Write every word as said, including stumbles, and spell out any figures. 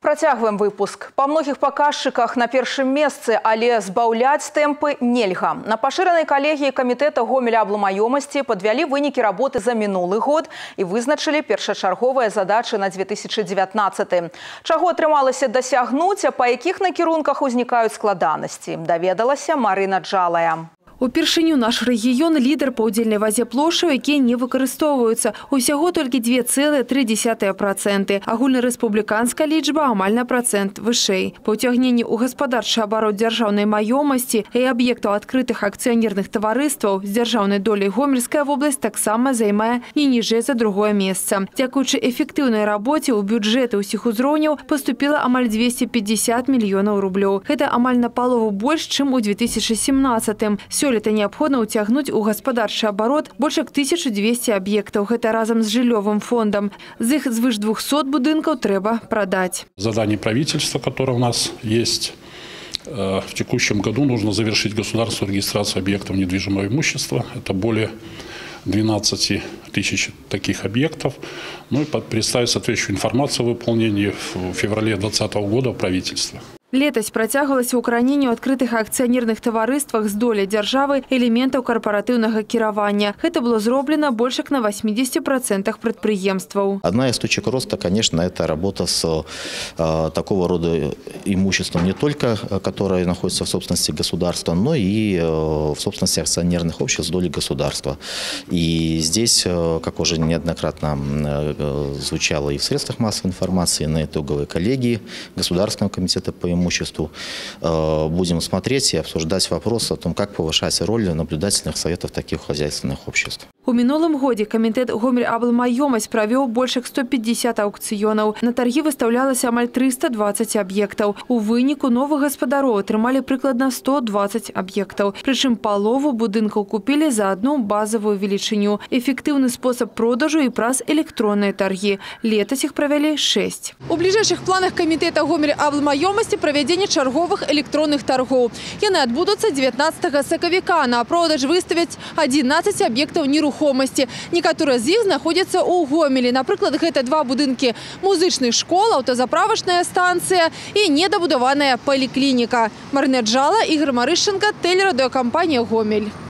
Працягваем выпуск. Па многіх паказчыках на першым месцы, але збаўляць тэмпы нельга. На пашыранай калегіі камітэта гомель-аблмаёмасці падвялі вынікі работы за мінулы год і вызначылі першачарговыя задачы на две тысячи девятнадцатый. Чаго атрымалася дасягнуць, а па якіх накірунках узнікаюць складанасці, даведалася Марына Джалая. Упершыню наш рэгіён лідар па ўдзельнай вазе плошчаў, якія не выкарыстоўваюцца. Усяго толькі две цэлыя тры дзесятыя працэнты. Агульнарэспубліканская лічба амаль на працэнт вышэй. Па ўцягненні ў гаспадарчы абарот дзяржаўнай маёмасці і аб'ектаў адкрытых акцыянерных таварыстваў з дзяржаўнай доляй Гомельская вобласць таксама займае не ніжэй за другое месца. Дзякуючы эфектыўнай рабоце ў бюджэты ўсіх узроўняў паступіла амаль двести пятьдесят мільёнаў рублёў. Гэта амаль на палову больш, чым у две тысячи семнадцатым. Сёлета неабходна ўцягнуць у гаспадарчы абарот больш як тысячу двести аб'ектаў. Гэта разам з жыллёвым фондом. З іх звыш двухсот будынкаў трэба продать. Задание правительства, которое у нас есть, в текущем году нужно завершить государственную регистрацию объектов недвижимого имущества. Это более двенадцати тысяч таких объектов. Ну и представить соответствующую информацию о выполнении в феврале двадцатого года правительства. Летась працягвалася ўкараненню адкрытых акцыянерных таварыствах з доляй дзяржавы элементаў карпаратыўнага кіравання. Гэта было зроблена больш як на восьмидесяти процентах прадпрыемстваў. Одна из точек роста, конечно, это работа с э, такого рода имуществом, не только которое находится в собственности государства, но и э, в собственности акционерных обществ с долей государства. И здесь, э, как уже неоднократно э, звучало и в средствах массовой информации, на итоговой коллегии Государственного комитета по имуществу, будем смотреть и обсуждать вопрос о том, как повышать роль наблюдательных советов таких хозяйственных обществ. У мінулым годзе камітэт гомель-аблмаёмасць правёў больш як сто пятьдесят аукцыёнаў. На таргі выстаўлялася амаль триста двадцать аб'ектаў. У выніку новых гаспадароў атрымалі прыкладна сто двадцать аб'ектаў. Прычым палову будынкаў купілі за одну базовую велічыню. Эфектыўны спосаб продажу і праз электронныя таргі. Летась іх правялі шесть. У бліжэйшых планах камітэта гомель-аблмаёмасці правядзенне чарговых электронных таргоў. Яны адбудуцца дзевятнаццатага сакавіка. На продаж выставяць одиннадцать аб'ектаў нерухомасці. Некаторыя з іх знаходзяцца ў Гомелі. Напрыклад, гэта два будынкі музычных школ, аўтазаправачная станцыя і недабудаваная паліклініка. Марына Джала, Ігор Марышченко, тэлерадыёкампанія «Гомель».